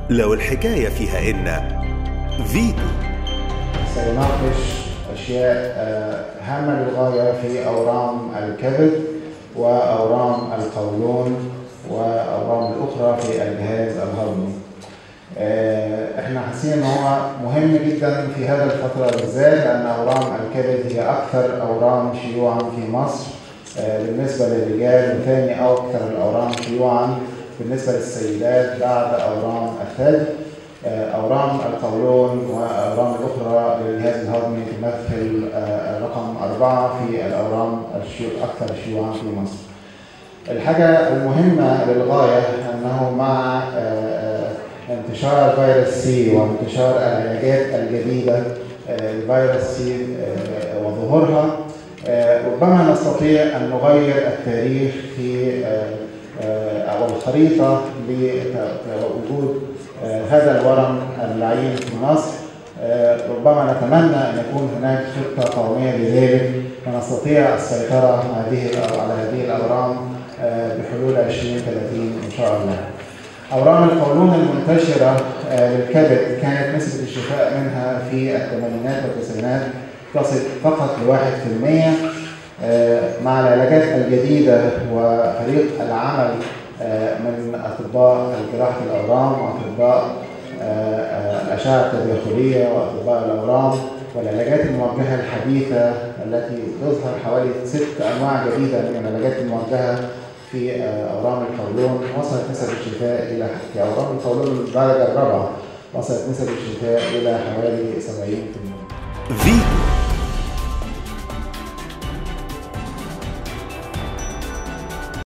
لو الحكاية فيها إن فيتو سيناقش أشياء هامة للغاية في أورام الكبد وأورام القولون وأورام الأخرى في الجهاز الهضمي. احنا حاسين ان هو مهم جدا في هذا الفترة بالذات، لأن أورام الكبد هي أكثر أورام شيوعا في مصر بالنسبة للرجال، وثاني أكثر الأورام شيوعا بالنسبة للسيدات بعد أورام الثدي. أورام القولون وأورام الأخرى للجهاز الهضمي تمثل رقم 4 في الأورام الأكثر شيوعا في مصر. الحاجة المهمة للغاية أنه مع انتشار فيروس سي وانتشار العلاجات الجديدة لفيروس سي وظهورها، ربما نستطيع أن نغير التاريخ في أو الخريطة لوجود هذا الورم اللعين في مصر. ربما نتمنى أن يكون هناك خطة قومية لذلك ونستطيع السيطرة على هذه الأورام بحلول 2030 إن شاء الله. أورام القولون المنتشرة للكبد كانت نسبة الشفاء منها في الثمانينات والتسعينات تصل فقط ل1%. مع العلاجات الجديدة وفريق العمل من أطباء جراحة الأورام وأطباء الأشعة التداخلية وأطباء الأورام والعلاجات الموجهة الحديثة التي تظهر حوالي 6 أنواع جديدة من العلاجات الموجهة في أورام القولون، وصلت نسب الشفاء إلى في أورام القولون الدرجة الرابعة وصلت نسب الشفاء إلى حوالي 70%.